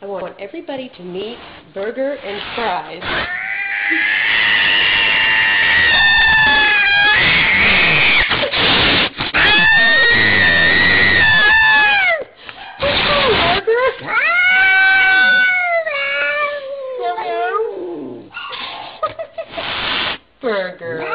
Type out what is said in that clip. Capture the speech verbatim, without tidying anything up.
I want everybody to meet Burger and Fries. Burger.